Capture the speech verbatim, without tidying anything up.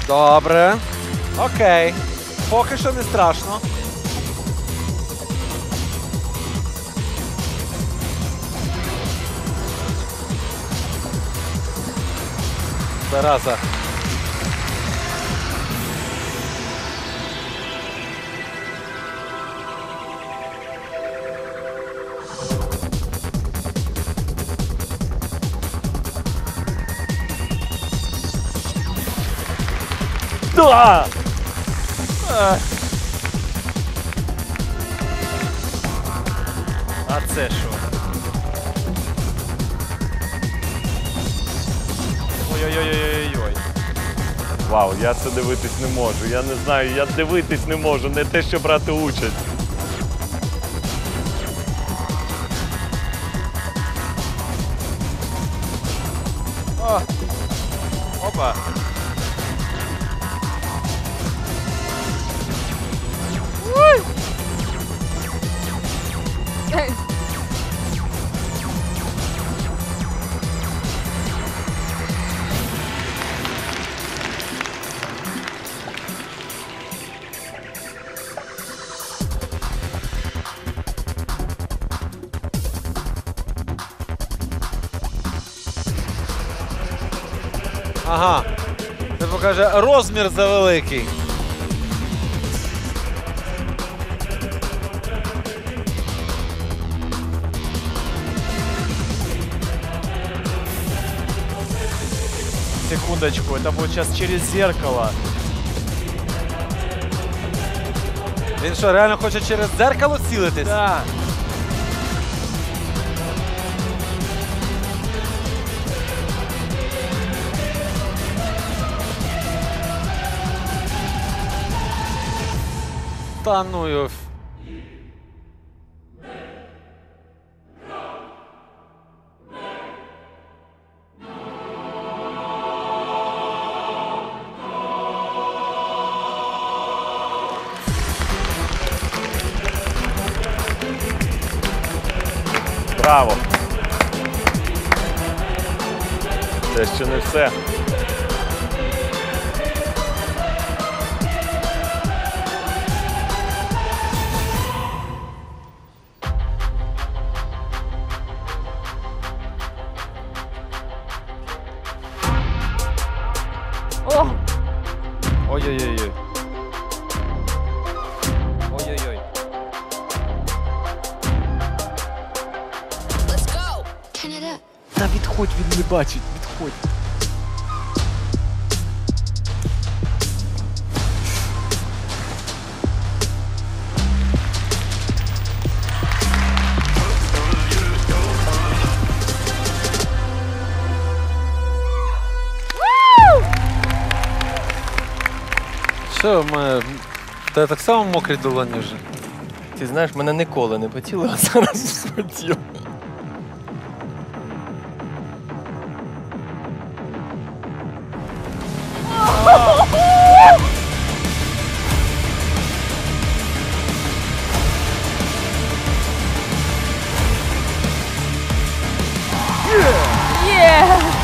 Добре. Окей. Поки що не страшно. Зараза. Да! А це що? Ой-ой-ой-ой-ой. Вау, я це дивитись не можу. Я не знаю, я дивитись не можу, не те, що брати участь. О! Опа! Ага. Це покаже, розмір завеликий. Секундочку, это будет сейчас через зеркало. Він що, реально хоче через дзеркало цілитись? Да. Та ну його. Браво! Це ще не все. О! Ой-ой-ой. Ой-ой-ой. Та відходь, він не бачить, відходь. Що, ми... Та так само мокрі долоні вже. Ти знаєш, мене ніколи не потіли, а зараз схотів. Є!